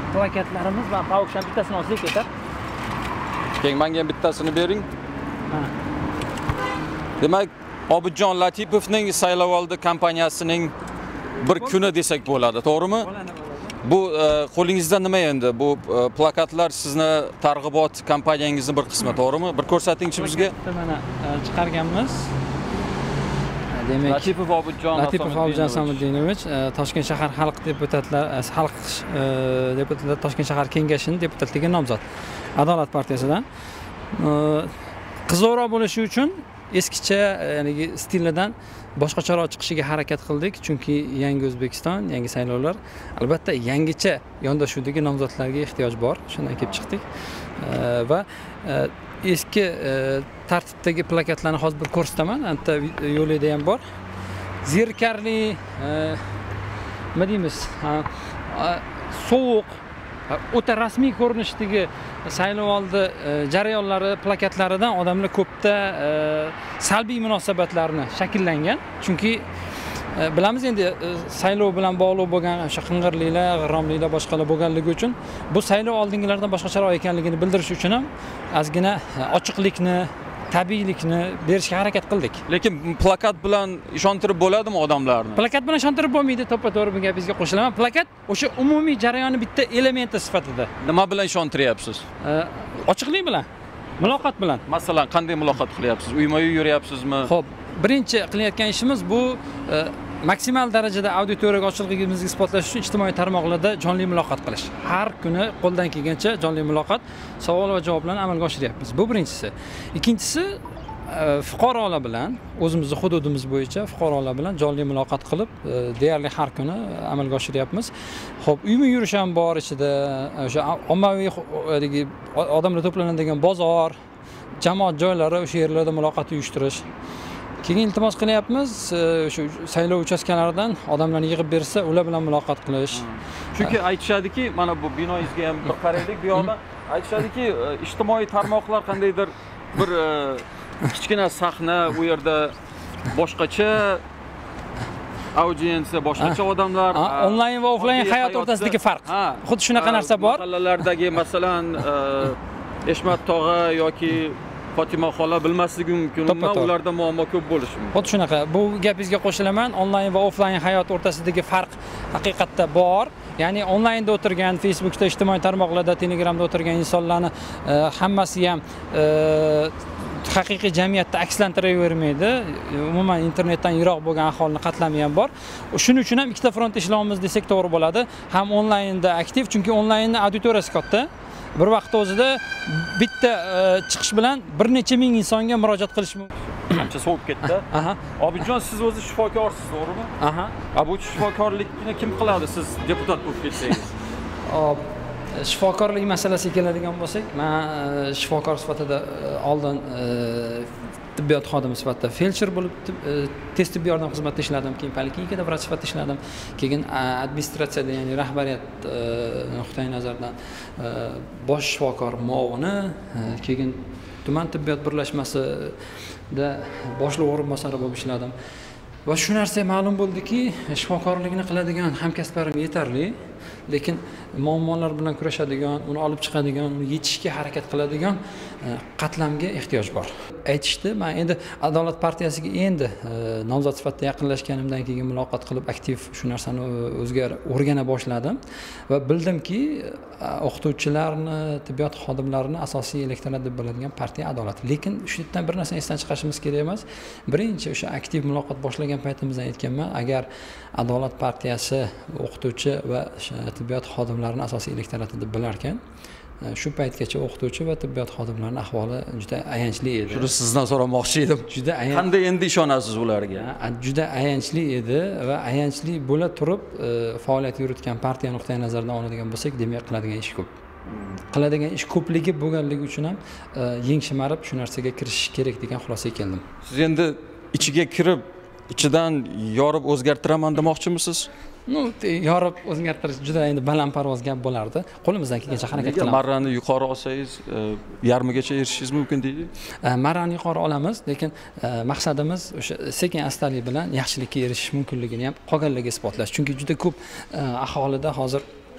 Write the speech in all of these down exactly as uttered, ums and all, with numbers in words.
plakatlarimiz va Pavuksham bittasini olsak ketar. Keyin menga ham bittasini bering. Demak, Obidjon Latipovning saylovoldi kompaniyasining bir kuni desak bo'ladi, to'g'rimi? Bu qo'lingizda nima endi? Bu plakatlar sizni targ'ibot kompaniyangizning bir qismi, to'g'rimi? Bir ko'rsatingchi bizga. Mana chiqarganmiz. Demak, Latipov Obidjon Latipov Obidjon Asamuddinovich Toshkent shahar xalq deputatlar xalq deputatlar Toshkent shahar kengashining deputatligiga nomzod. Adolat partiyasidan. Qizg'oroq bo'lishi uchun eskicha, ya'ni stilidan boshqacharoq chiqishiga harakat qildik, chunki yangi O'zbekiston, yangi saylovlar, albatta yangicha yondashuvdagi nomzodlarga ehtiyoj bor. Shundan kelib chiqdik. Va eski tartibdagi plakatlarni hozir bir ko'rsataman. Anta yo'lida ham bor. Zerikarli, nima deymiz? Sovuq, o'ta rasmiy ko'rinishdagi saylovoldi jarayonlari plakatlaridan odamlar ko'pda salbiy munosabatlarni shakllangan. Chunki bilamiz endi saylov bilan bog'liq bo'lgan o'sha qing'irliklar, g'irromliklar, boshqalar bo'lganligi uchun bu saylov oldingilardan boshqacharoq ekanligini bildirish uchun ham ozgina ochiqlikni, tabiiylikni berishga harakat qildik. Lekin plakat bilan ishontirib bo'ladimi odamlarni? Plakat bilan ishontirib bo'lmaydi, to'ppa-to'g'ri bu gapingizga qo'shilaman. Plakat o'sha umumiy jarayonni bitta elementi sifatida. Nima bilan ishontiryapsiz? Ochiqlik bilan, muloqot bilan. Masalan, qanday muloqot qilyapsiz? Uyma-uy yuryapsizmi? Xo'p, birinchi qilayotgan ishimiz bu maksimal darajada auditoriyaga ochiqligimizni isbotlash uchun ijtimoiy tarmoqlarda jonli muloqot qilish. Har kuni qo'ldan kelgancha jonli muloqot, savol va javoblarni amalga oshiryapmiz. Bu birinchisi. Ikkinchisi, fuqarolar bilan, o'zimizning hududimiz bo'yicha fuqarolar bilan jonli muloqot qilib, deyarli har kuni amalga oshiryapmiz. Xo'p, uyma yurish ham bor ichida, o'sha ommaviy odamlar to'planadigan bozor, jamoat joylari, o'sha yerlarda muloqot uyushtirish. Keyin iltimos qilyapmiz, shu saylov uchastkalaridan odamlarni yig'ib bersa, ular bilan muloqot qilish. Chunki aytishadiki, mana bu binoingizga ham bir qaraylik, bu yoqda aytishadiki, ijtimoiy tarmoqlar qandaydir bir kichkina sahna, u yerda boshqacha audiensiya, boshqacha odamlar, onlayn va offlayn hayot o'rtasidagi farq. Xuddi shunaqa narsa bor. Mahallalardagi, masalan, Eshmat tog'a yoki Fatima xola bilmasligi mumkin, ammo ularda muammo ko'p bo'lishi mumkin. Xuddi shunaqa. Bu gapingizga qo'shilaman. Onlayn va offlayn hayot o'rtasidagi farq haqiqatda bor. Ya'ni onlaynda o'tirgan, Facebookda, ijtimoiy tarmoqlarda, Telegramda o'tirgan insonlarni hammasi ham haqiqiy jamiyatda akslantiravermaydi. Umuman internetdan yiroq bo'lgan aholining qatlami ham bor. Shuning uchun ham ikkita front ishlaymiz desak to'g'ri bo'ladi. Ham onlaynda aktiv, chunki onlaynda auditoriyasi katta. Bir vaqt o'zida bitta chiqish bilan bir necha ming insonga murojaat qilish mumkin. Ancha sovib ketdi. Aha. Obidjon, siz o'zi shifokorsiz, to'g'rimi? Aha. Bu shifokorlikni kim qiladi siz deputat bo'lib ketsangiz? Hop, shifokorlik masalasiga keladigan bo'lsak, men shifokor sifatida oldin tibbiyot xodimi sifatida feldsher bo'lib tez tibbiy yordam xizmatida ishladim, keyin poliklinikada vrach sifatida ishladim, keyin administratsiyada, ya'ni rahbariyat nuqtai nazaridan bosh shifokor muovini, keyin tuman tibbiyot birlashmasida boshliq o'rinbosari bo'lib ishladim. Va shu narsa ma'lum bo'ldiki, shifokorlikni qiladigan hamkasblarim yetarli, lekin muammolar bilan kurashadigan, uni olib chiqadigan, uni yechishga harakat qiladigan qatlamga ehtiyoj bor. Aytishdi, men endi Adolat partiyasiga endi nomzod sifatida yaqinlashganimdan keyin muloqot qilib aktiv shu narsani o'zga o'rgana boshladim va bildimki, o'qituvchilarni, tibbiyot xodimlarini asosiy elektorat deb biladigan partiya Adolat. Lekin shu yerdan bir narsani esdan chiqarishimiz kerak emas. Birinchi o'sha aktiv muloqot boshlagan paytimizda aytganman, agar Adolat partiyasi o'qituvchi va tibbiyot xodimlarini asosiy elektorati deb bilarkan, shu paytgacha o'qituvchi va tibbiyot xodimlarining ahvoli juda ayanchli edi. Shuni sizdan so'ramoqchi edim. Juda ayanchli. Qanday endi ishonasiz ularga? Juda ayanchli edi va ayanchli bo'la turib faoliyat yuritgan partiya nuqtai nazaridan oladigan bo'lsak, demak qiladigan ish ko'p. Qiladigan ish ko'pligi bo'lganligi uchun ham yeng shimarib shu narsaga kirishish kerak degan xulosaga keldim. Siz endi ichiga kirib, ichidan yorib o'zgartiraman demoqchimisiz? Nu, yorib o'zgartirish juda endi balandparvoz gap bo'lardi. Qo'limizdan kelgancha harakat qilamiz. Marrani yuqori olsangiz, yarmigacha erishishingiz mumkin deydi. Marrani yuqori olamiz, lekin maqsadimiz o'sha sekin-astalik bilan yaxshilikka erishish mumkinligini ham qolganlarga isbotlash. Chunki juda ko'p aholida hozir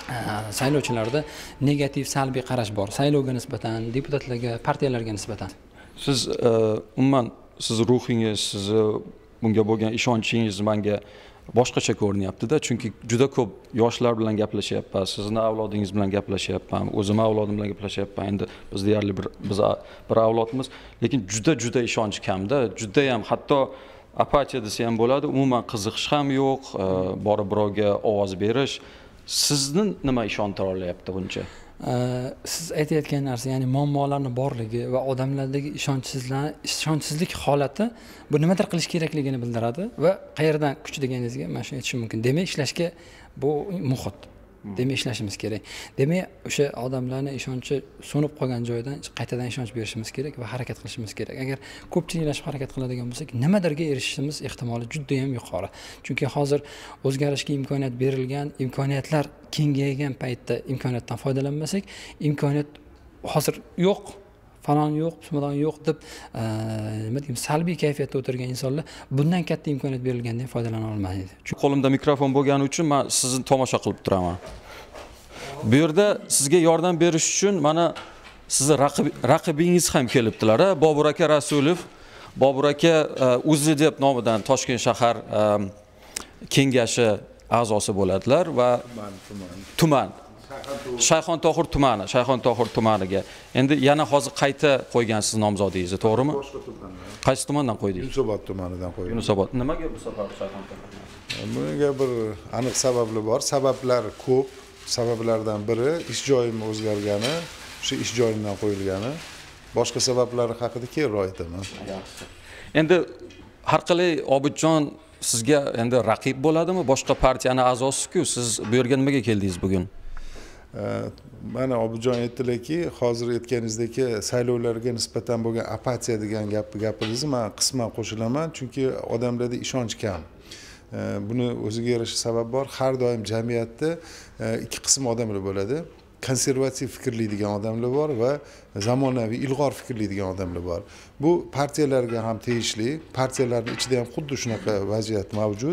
saylovchilarda negativ, salbiy qarash bor. Saylovga nisbatan, deputatlarga, partiyalarga nisbatan. Siz umuman siz ruhingiz, sizni bunga bo'lgan ishonchingiz menga boshqacha ko'rinyapti-da, chunki juda ko'p yoshlar bilan gaplashyapman, sizni avlodingiz bilan gaplashyapman, o'zim avlodim bilan gaplashyapman. Endi biz deyarli bir biz bir avlodmiz, lekin juda juda ishonch kamda, juda ham hatto apatiya desa ham bo'ladi, umuman qiziqish ham yo'q, borib birovga ovoz berish. Sizni nima ishontira olyapti buncha? Siz aytayotgan narsa, ya'ni muammolarning borligi va odamlardagi ishonchsizlik, ishonchsizlik holati bu nimadir qilish kerakligini bildiradi va qayerdan kuch deganingizga mana shuni aytishim mumkin. Demak, ishlashga bu muhit. Demak, ishlashimiz kerak. Demak, o'sha odamlarning ishonchi so'nib qolgan joydan qaytadan ishonch berishimiz kerak va harakat qilishimiz kerak. Agar ko'pchiliklashib harakat qiladigan bo'lsak, nimadirga erishishimiz ehtimoli juda ham yuqori. Chunki hozir o'zgarishga imkoniyat berilgan, imkoniyatlar kengaygan paytda imkoniyatdan foydalanmasak, imkoniyat hozir yo'q, falon yo'q, pismadon yo'q deb nima deyim, salbiy kayfiyatda o'tirgan insonlar bundan katta imkoniyat berilgandan foydalana olmaydi. Chunki qo'limda mikrofon bo'lgani uchun men sizni tomosha qilib turaman. Bu yerda sizga yordam berish uchun mana sizni raqibingiz ham kelibdilar, Bobur aka Rasulov. Bobur aka o'zi deb nomidan Toshkent shahar kengashi a'zosi bo'ladilar va tuman Shayxontohur tumani, Shayxontohur tumaniga. Endi yana hozir qayta qo'ygansiz nomzodingizni, to'g'rimi? Boshqa tumandan. Qaysi tumandan qo'ydingiz? Yunusobod tumanidan qo'ydim. Yunusobod. Nimaga bu safar Shayxontohur? Bunga bir aniq sababli bor. Sabablar ko'p. Sabablardan biri ish joyim o'zgargani, shu ish joyimdan qo'yilgani. Boshqa sabablari haqida keyinroq aytaman. Yaxshi. Endi har qalay Obidjon sizga endi raqib bo'ladimi? Boshqa partiyaning a'zosi-ku, siz bu yerga nimaga keldingiz bugun? Mana Obidjon aytdilarki, hozir aytganingizdek saylovlarga nisbatan bo'lgan apatiya degan gapni gapiringizni men qisman qo'shilaman, chunki odamlarda ishonch kam. Buni o'ziga yarasha sabab bor. Har doim jamiyatda ikki qism odamlar bo'ladi. Konservativ fikrli degan odamlar bor va zamonaviy ilg'or fikrli degan odamlar bor. Bu partiyalarga ham tegishli. Partiyalarning ichida ham xuddi shunaqa vaziyat mavjud.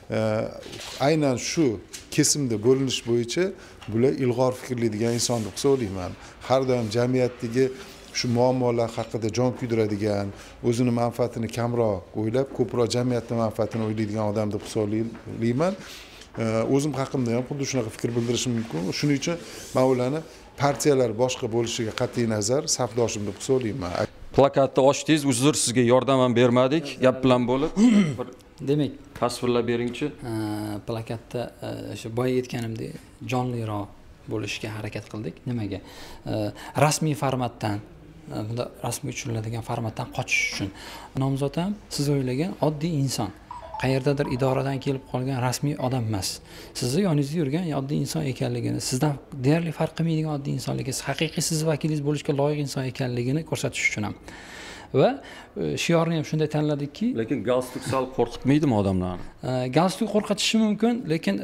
Aynan shu kesimda bo'linish bo'yicha bular ilg'or fikrli degan inson deb hisoblayman. Har doim jamiyatdagi shu muammolar haqida jon kuydiradigan, o'zini manfaatini kamroq o'ylab, ko'proq jamiyatning manfaatini o'ylaydigan odam deb hisoblayman. O'zim haqimda ham xuddi shunaqa fikr bildirishim mumkin. Shuning uchun men ularni partiyalar boshqa bo'lishiga qat'iy nazar safdoshim deb hisoblayman. Plakatni ochdingiz, uzr sizga yordam ham bermadik, gap bilan bo'lib. Demak, tasvirlab beringchi. Plakatda o'sha boya aytganimdek jonliroq bo'lishga harakat qildik. Nimaga? Rasmiy formatdan, bunda rasmiy tushiriladigan formatdan qochish uchun. Nomzod ham siz o'ylagan oddiy inson. Qayerdadir idoradan kelib qolgan rasmiy odam emas. Sizni yoningizda yurgan oddiy inson ekanligini, sizdan deyarli farq qilmaydigan oddiy insonligingiz, haqiqiy siz vakilingiz bo'lishga loyiq inson ekanligini ko'rsatish uchun ham. Va shiorni ham shunday tanladikki, lekin galstuk sal qo'rqitmaydimi odamlarni? Galstuk qo'rqitishi mumkin, lekin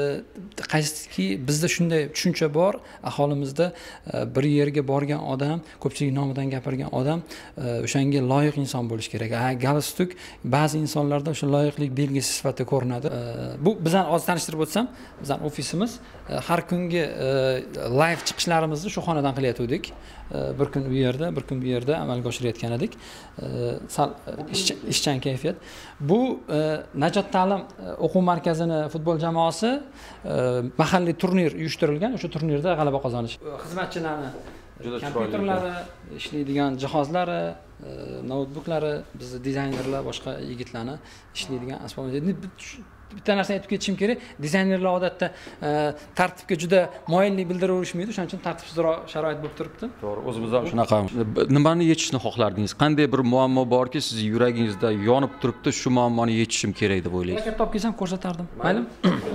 qaysiki bizda shunday tushuncha bor, aholimizda bir yerga borgan odam, ko'pchilik nomidan gapirgan odam o'shanga loyiq inson bo'lishi kerak. Galstuk ba'zi insonlarda o'sha loyiqlik belgisi sifatida ko'rinadi. Bu bizdan oz tanishtirib o'tsam, bizning ofisimiz har kungi live chiqishlarimizni shu xonadan qilayotgandik. Bir kun bu yerda, bir kun bu yerda amalga oshirayotgan edik. Sal ishchan kayfiyat. Bu Najot ta'lim o'quv markazini futbol jamoasi mahalliy turnir uyushtirilgan. O'sha turnirda g'alaba qozonish. Xizmatchilarni kompyuterlari, ishlaydigan jihozlari, noutbuklari, bizning dizaynerlar, boshqa yigitlarni ishlaydigan asboblar. Bitta narsani aytib ketishim kerak. Dizaynerlar odatda tartibga juda moyillik bildiraverishmaydi, shuning uchun tartibsizroq sharoit bo'lib turibdi. To'g'ri, o'zimizda ham shunaqa. Nimani yechishni xohlardingiz? Qanday bir muammo borki, sizning yuragingizda yonib turibdi, shu muammoni yechishim kerak deb o'ylaysiz? Plakat topib kelsam ko'rsatardim. Maylimi?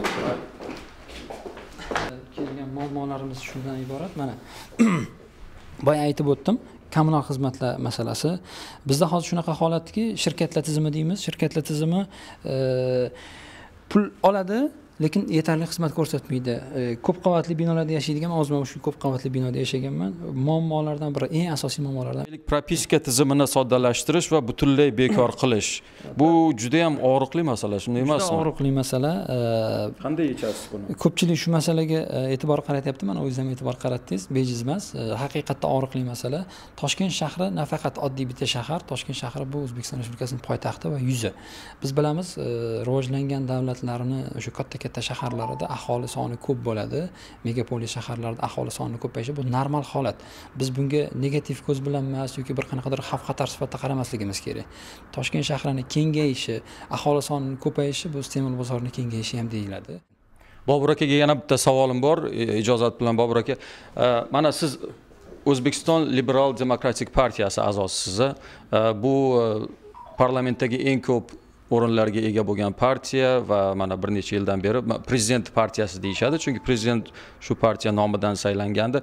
Kelgan muammolarimiz shundan iborat. Mana boya aytib o'tdim. Kommunal xizmatlar masalasi. Bizda hozir shunaqa holatki, shirkatlar tizimi deymiz. Shirkatlar tizimi pul oladi, lekin yetarli xizmat ko'rsatmaydi. Ko'p qavatli binolarda yashaydigan, o'zim ham shu ko'p qavatli binoda yashaganman. Muammolardan biri, eng asosiy muammolardan propiska tizimini soddalashtirish va butunlay bekor qilish. Bu juda ham og'riqli masala, shunday emasmi? Juda og'riqli masala. Qanday yechasiz buni? Ko'pchilik shu masalaga e'tibor qaratyapti, mana o'zingiz ham e'tibor qaratdingiz, bejiz emas. Haqiqatda og'riqli masala. Toshkent shahri nafaqat oddiy bitta shahar, Toshkent shahri bu O'zbekiston Respublikasining poytaxti va yuzi. Biz bilamiz, rivojlangan davlatlarni o'sha katta-katta shaharlarida aholi soni ko'p bo'ladi. Megapolis shaharlarda aholi soni ko'payishi bu normal holat. Biz bunga negativ ko'z bilan emas yoki bir qanaqadir xavf-xatar sifatida qaramasligimiz kerak. Toshkent shahrining kengayishi, aholi sonining ko'payishi bu iste'mol bozorining kengayishi ham deyiladi. Bobur akaga yana bitta savolim bor, ijozat bilan Bobur aka. Mana siz O'zbekiston Liberal Demokratik partiyasi a'zosisiz. Bu parlamentdagi eng ko'p o'rinlarga ega bo'lgan partiya va mana bir necha yildan beri prezident partiyasi deyishadi, chunki prezident shu partiya nomidan saylangandi.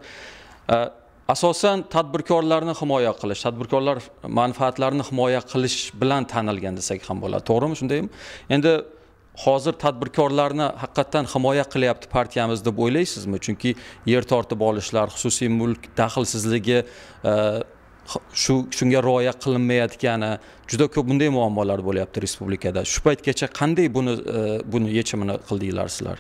Asosan tadbirkorlarni himoya qilish, tadbirkorlar manfaatlarini himoya qilish bilan tanilgan desak ham bo'ladi. To'g'rimi, shundaymi? Endi hozir tadbirkorlarni haqiqatan himoya qilyapti partiyamiz deb o'ylaysizmi? Chunki yer tortib olishlar, xususiy mulk daxlsizligi, shu shunga rioya qilinmayotgani, juda ko'p bunday muammolar bo'lyapti respublikada. Shu paytgacha qanday buni buni yechimini qildinglar sizlar?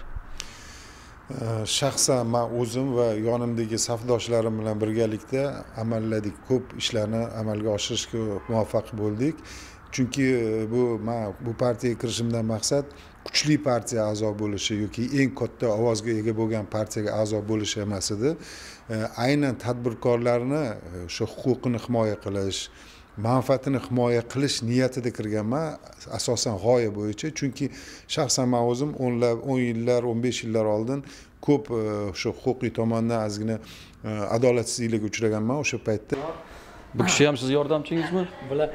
Shaxsan men o'zim va yonimdagi safdoshlarim bilan birgalikda amalladik, ko'p ishlarni amalga oshirishga muvaffaq bo'ldik. Chunki bu men bu partiyaga kirishimdan maqsad kuchli partiya a'zo bo'lishi yoki eng katta ovozga ega bo'lgan partiyaga a'zo bo'lish emas edi. Aynan tadbirkorlarni shu huquqini himoya qilish, manfaatini himoya qilish niyatida kirganman, asosan g'oya bo'yicha. Chunki shaxsan men o'zim o'nlab, o'n yillar, o'n besh yillar oldin ko'p shu huquqiy tomondan ozgina adolatsizlikka uchraganman o'sha paytda. Bu kishi ham siz yordamchingizmi? Bular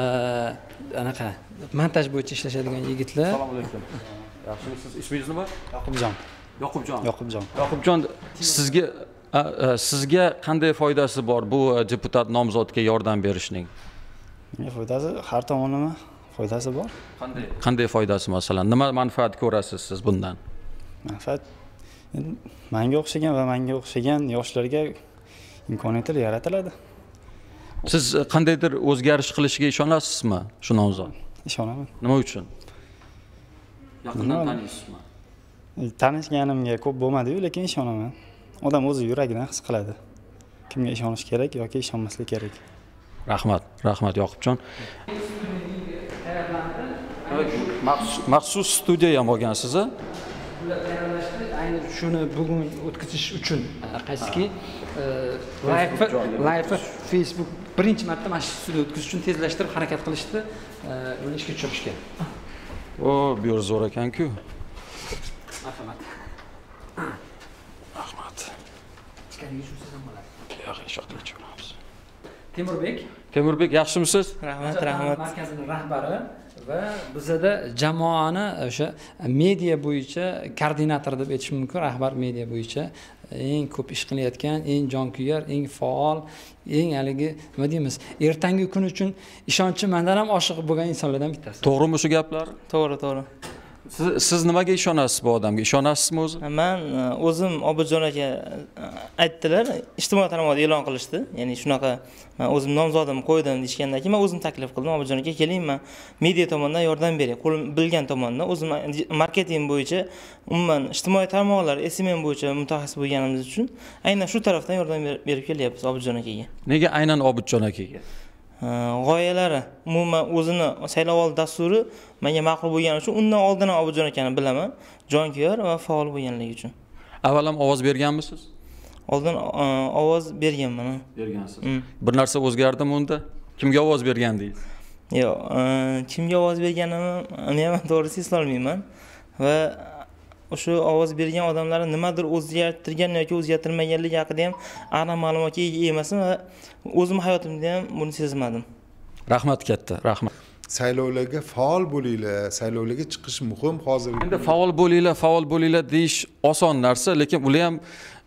anaqa montaj bo'yicha ishlashadigan yigitlar. Assalomu alaykum. Yaxshimisiz? Ismingiz nima? Yoqubjon. Yoqubjon. Yoqubjon. Yoqubjon, sizga sizga qanday foydasi bor bu deputat nomzodga yordam berishning? Foydasi har tomonlama foydasi bor. Qanday? Qanday foydasi masalan? Nima manfaat ko'rasiz siz bundan? Manfaat menga o'xshagan va menga o'xshagan yoshlarga imkoniyatlar yaratiladi. Siz qandaydir o'zgarish qilishiga ishonasizmi, shu nomzod? Ishonaman. Nima uchun? Yaqindan taniysizmi? Tanishganimga ko'p bo'lmadi-yu, lekin ishonaman. Odam o'zi yuragidan his qiladi. Kimga ishonish kerak yoki ishonmaslik kerak. Rahmat, rahmat Yoqubjon. Maxsus studiya ham olgansiz-a? Bular tayyorlashdi, ayni shuni bugun o'tkazish uchun qaysiki live live Facebook birinchi marta mana shu studiya o'tkazish uchun tezlashtirib harakat qilishdi, uni ishga tushirishgan. O, bu yer zo'r ekan-ku. Marhamat. Rahmat. Ichkariga tushsangiz ham bo'ladi. Yaxshi shoxga tushamiz. Temurbek. Temurbek, yaxshimisiz? Rahmat, rahmat. Markazining rahbari va bizada jamoani o'sha media bo'yicha koordinator deb aytish mumkin, rahbar media bo'yicha eng ko'p ish qilayotgan, eng jonkuyar, eng faol, eng haligi nima deymiz, ertangi kun uchun ishonchi mendan ham oshiq bo'lgan insonlardan bittasi. To'g'rimi shu gaplar? To'g'ri, to'g'ri. Siz, siz nimaga ishonasiz bu odamga? Ishonasizmi o'zi? Men o'zim Obidjon aka aytdilar, ijtimoiy tarmoqda e'lon qilishdi. Ya'ni shunaqa men o'zim nomzodim qo'ydim deyishgandan keyin men o'zim taklif qildim. Obidjon aka keling, men media tomonidan yordam beray. Qo'lim bilgan tomondan o'zim marketing bo'yicha, umuman ijtimoiy tarmoqlar, S M M bo'yicha mutaxassis bo'lganimiz uchun aynan shu tarafdan yordam berib kelyapmiz Obidjon akaga. Nega aynan Obidjon akaga? G'oyalari, umuman o'zini saylovoldi dasturi menga ma'qul bo'lgani uchun undan oldin ham Obidjon akani bilaman, jonkuyar va faol bo'lganligi uchun. Avval ham ovoz berganmisiz? Oldin ovoz berganman. Bergansiz. Bir narsa o'zgardimi unda? Kimga ovoz bergandingiz? Yo'q, kimga ovoz berganimni ham to'g'risi eslolmayman va o'sha ovoz bergan odamlarni nimadir o'zgartirgan yoki o'zgartirmaganligi haqida ham aniq ma'lumotga ega emasman va o'zim hayotimda ham buni sezmadim. Rahmat katta, rahmat. Saylovlarga faol bo'linglar, saylovlarga chiqish muhim hozir. Endi faol bo'linglar, faol bo'linglar deyish oson narsa, lekin ular ham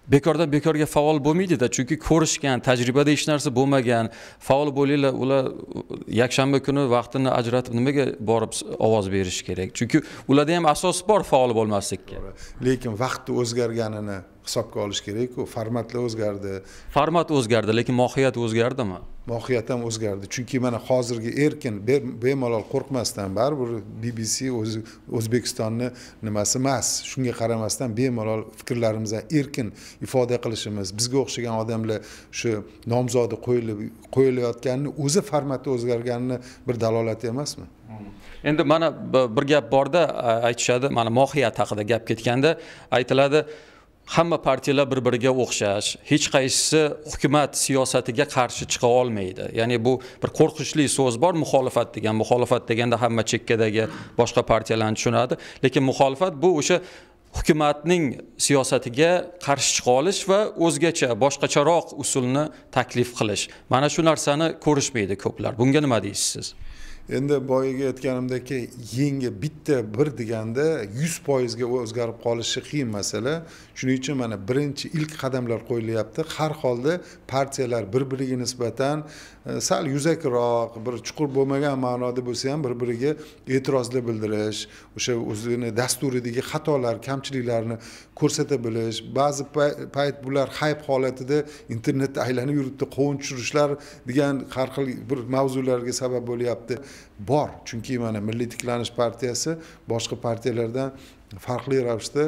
bekordan bekorga faol bo'lmaydi-da, chunki ko'rishgan, tajribada hech narsa bo'lmagan, faol bo'linglar, ular yakshanba kuni vaqtini ajratib nimaga borib ovoz berish kerak? Chunki ularda ham asos bor faol bo'lmaslikka. Lekin vaqtni o'zgarganini hisobga olish kerak-ku, formatlar o'zgardi. Format o'zgardi, lekin mohiyat o'zgardimi? Mohiyat ham o'zgardi. Chunki mana hozirgi erkin, bemalol qo'rqmasdan baribir B B C o'zi O'zbekistonni nimasi emas. Shunga qaramasdan bemalol fikrlarimizni erkin ifoda qilishimiz, bizga o'xshagan odamlar shu nomzodi qo'yilib qo'yilayotganini o'zi formati o'zgarganini bir dalolati emasmi? Endi mana bir gap borda aytishadi, mana mohiyat haqida gap ketganda aytiladi, hamma partiyalar bir-biriga o'xshash, hech qaysisi hukumat siyosatiga qarshi chiqa olmaydi. Ya'ni bu bir qo'rqinchli so'z bor, muxolifat degan. Muxolifat deganda hamma chekkadagi boshqa partiyalarni tushunadi, lekin muxolifat bu o'sha hukumatning siyosatiga qarshi chiqa olish va o'zgacha, boshqacharoq usulni taklif qilish. Mana shu narsani ko'rishmaydi ko'plar. Bunga nima deysiz siz? Endi boyaga aytganimdek, yangi bitta bir deganda yuz foiz ga o'zgarib qolishi qiyin masala. Shuning uchun mana birinchi ilk qadamlar qo'yilyapti. Har holda partiyalar bir-biriga nisbatan sal yuzakroq, bir chuqur bo'lmagan ma'noda bo'lsa ham bir-biriga e'tirozlar bildirish, o'sha o'zini dasturidagi xatolar, kamchiliklarni ko'rsata bilish, ba'zi payt bular hayp holatida internetda aylanib yuribdi, qovun tushirishlar degan har xil bir mavzularga sabab bo'lyapti. Bor, chunki mana Milliy tiklanish partiyasi boshqa partiyalardan farqli ravishda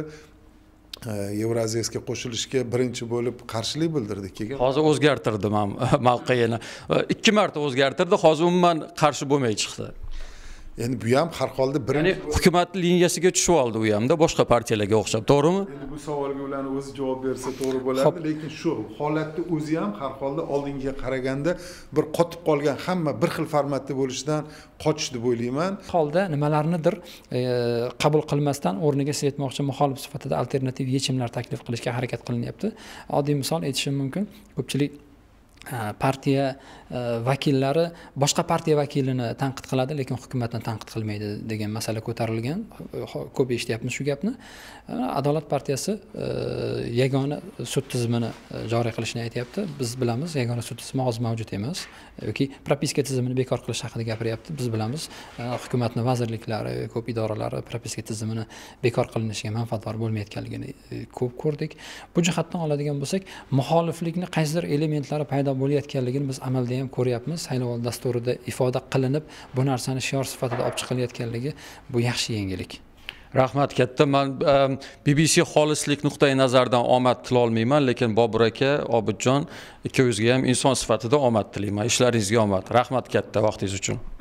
Yevraziyasiga qo'shilishga birinchi bo'lib qarshilik bildirdi keyin. Hozir o'zgartirdi ham mavqeini. ikki marta o'zgartirdi, hozir umuman qarshi bo'lmay chiqdi. Endi bu ham har holda birinchi hukumat liniyasiga tushib oldi u hamda boshqa partiyalarga o'xshab, to'g'rimi? Endi bu savolga ularni o'zi javob bersa to'g'ri bo'ladi, lekin shu holatni o'zi ham har holda oldingiga qaraganda bir qotib qolgan hamma bir xil formatda bo'lishidan qochish deb o'ylayman. Holda nimalarnidir qabul qilmasdan o'rniga siz aytmoqchi muxolif sifatida alternativ yechimlar taklif qilishga harakat qilinyapti. Oddiy misol aytishim mumkin. Ko'pchilik partiya vakillari boshqa partiya vakilini tanqid qiladi, lekin hukumatni tanqid qilmaydi degan masala ko'tarilgan. Ko'p eshityapmiz shu gapni. Adolat partiyasi yagona sud tizimini joriy qilishni aytyapti. Biz bilamiz, yagona sud tizimi hozir mavjud emas yoki propiska tizimini bekor qilish haqida gapiryapti. Biz bilamiz, hukumatning vazirliklari, ko'p idoralari propiska tizimini bekor qilinishiga manfaatdor bo'lmayotganligini ko'p ko'rdik. Bu jihatdan oladigan bo'lsak, muxoliflikning qaysidir elementlari paydo bo'layotganligini biz amalda ham ko'ryapmiz. Saylovoldi dasturida ifoda qilinib, bu narsani shior sifatida olib chiqilayotganligi bu yaxshi yangilik. Rahmat katta. Men B B C xolislik nuqtai nazaridan omad tila olmayman, lekin Bobur aka, Obidjon ikkovingizga ham inson sifatida omad tilayman. Ishlaringizga omad. Rahmat katta vaqtingiz uchun.